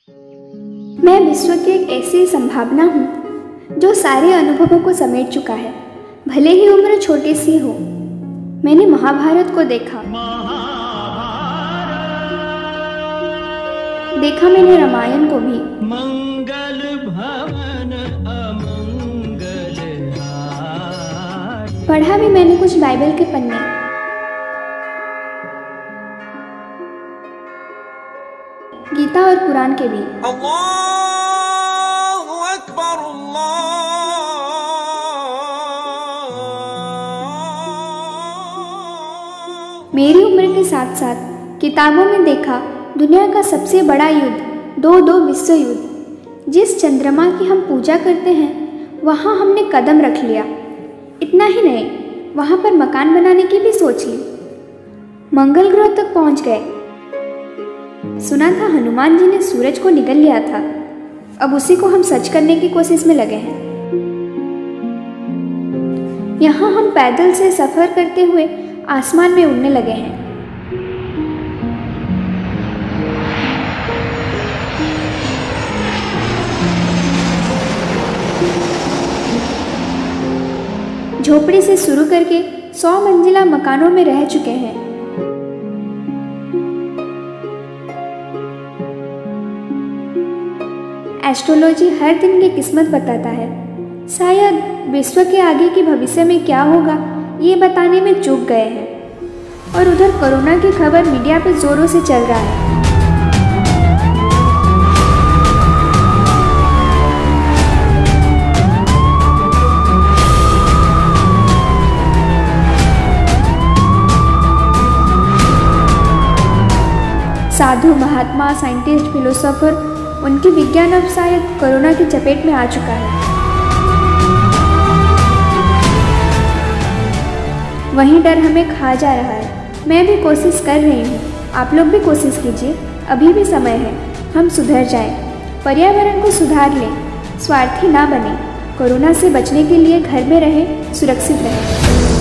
मैं विश्व की एक ऐसी संभावना हूँ जो सारे अनुभवों को समेट चुका है, भले ही उम्र छोटी सी हो। मैंने महाभारत को देखा मैंने रामायण को भी। मंगल भवन अमंगल पढ़ा भी मैंने कुछ बाइबल के पन्ने। गीता और कुरान के भी। अल्लाहु अकबर मेरी उम्र के साथ साथ किताबों में देखा दुनिया का सबसे बड़ा युद्ध, दो विश्व युद्ध। जिस चंद्रमा की हम पूजा करते हैं वहाँ हमने कदम रख लिया। इतना ही नहीं, वहाँ पर मकान बनाने की भी सोच ली। मंगल ग्रह तक पहुँच गए। सुना था हनुमान जी ने सूरज को निगल लिया था। अब उसी को हम सच करने की कोशिश में लगे हैं। यहाँ हम पैदल से सफर करते हुए आसमान में उड़ने लगे हैं। झोपड़ी से शुरू करके 100 मंजिला मकानों में रह चुके हैं। एस्ट्रोलॉजी हर दिन की किस्मत बताता है। शायद विश्व के आगे की भविष्य में क्या होगा ये बताने में चूक गए हैं। और उधर कोरोना की खबर मीडिया पे जोरों से चल रहा है। साधु, महात्मा, साइंटिस्ट, फिलोसोफर, उनकी विज्ञान अब शायद कोरोना की चपेट में आ चुका है। वही डर हमें खा जा रहा है। मैं भी कोशिश कर रही हूँ, आप लोग भी कोशिश कीजिए। अभी भी समय है, हम सुधर जाएं, पर्यावरण को सुधार लें, स्वार्थी ना बने। कोरोना से बचने के लिए घर में रहें, सुरक्षित रहें।